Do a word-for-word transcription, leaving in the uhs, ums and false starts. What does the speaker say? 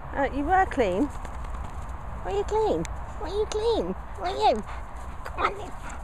Uh, you were clean. Were you clean? Were you clean? Were you? Come on then.